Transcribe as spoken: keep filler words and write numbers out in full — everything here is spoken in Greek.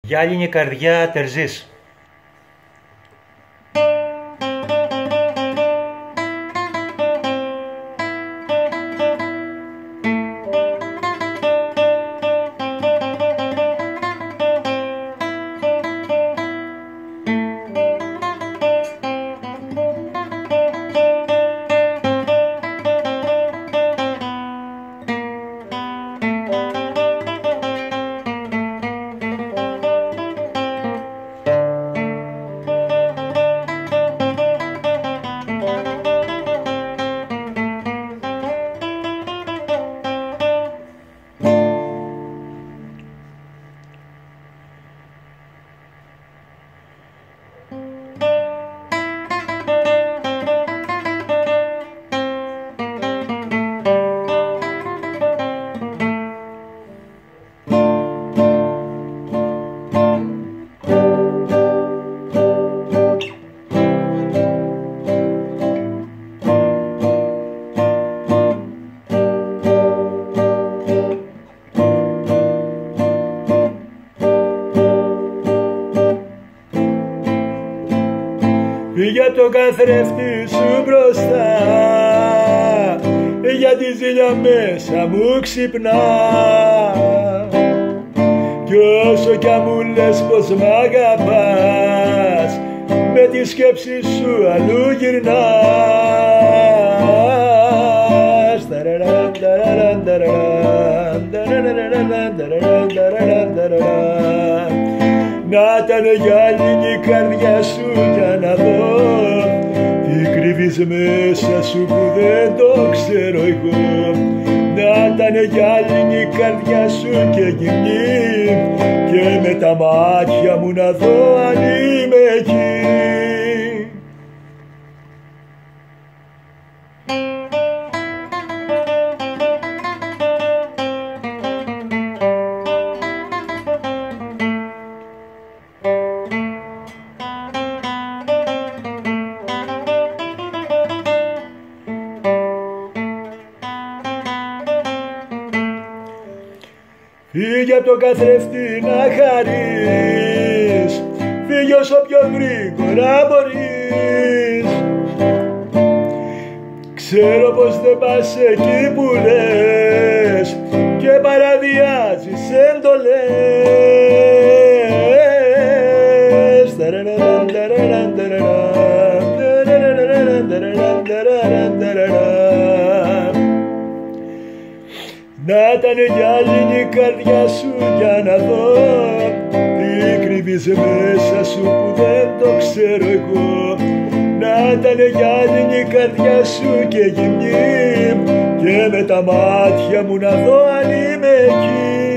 Γυάλινη καρδιά Τερζής. Για το καθρέφτη σου μπροστά, για τη ζήλια μέσα μου ξυπνά. Κι όσο κι αν μου λες πως μ' αγαπάς, με τη σκέψη σου αλλού γυρνάς. Να ήταν γυάλινη η καρδιά σου για να δω τι κρύβεις μέσα σου που δεν το ξέρω εγώ. Να ήταν γυάλινη η καρδιά σου και γυμνή, και με τα μάτια μου να δω αν είμαι εκεί. Φύγε απ' το καθρέφτη να χαρείς, φύγε όσο πιο γρήγορα μπορείς. Ξέρω πως δεν πας εκεί που λες και παραδιάζεις εντολές. Να ήταν γυάλινη η καρδιά σου για να δω τι κρύβεις μέσα σου που δεν το ξέρω εγώ. Να ήταν γυάλινη η καρδιά σου και γυμνή, και με τα μάτια μου να δω αν είμαι εκεί.